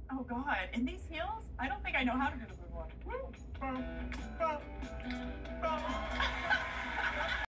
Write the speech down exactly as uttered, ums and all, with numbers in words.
Oh God, in these heels? I don't think I know how to do the moonwalk. Woo.